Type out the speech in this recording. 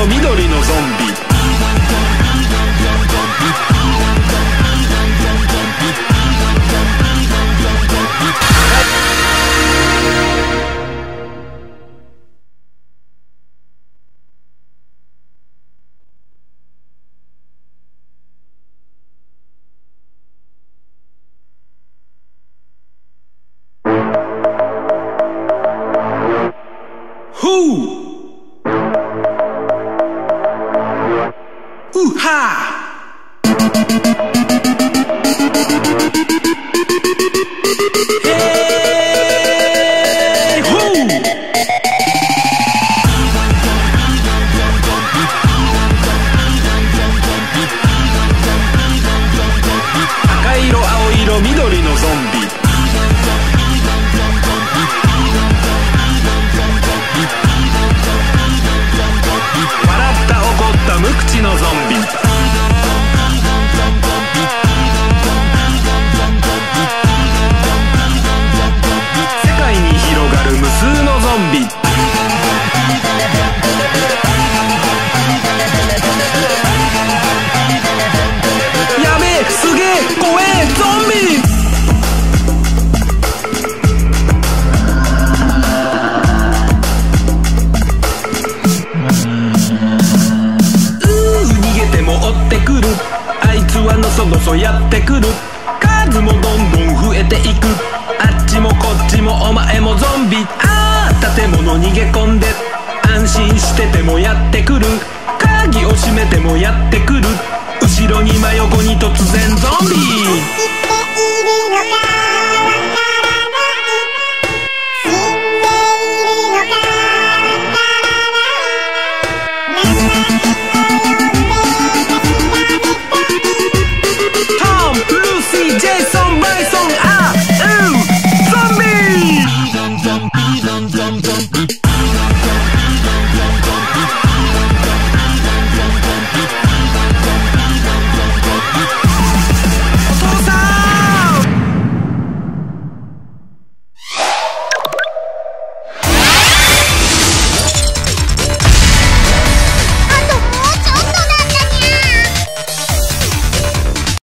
色緑のゾンビ。ふううは赤色青色緑のゾンビ。笑った怒った無口のゾンビ。世界に広がる無数のゾンビ。やべえ、すげえ、怖え、ゾンビ。逃げても追ってくる。あいつはのそのそやってくる。数もどんどん増えていく。あっちもこっちもお前もゾンビ。ああ建物逃げ込んで。安心しててもやってくる。鍵を閉めてもやってくる。後ろに真横に突然ゾンビ。トム・ルーシー・ジェイソン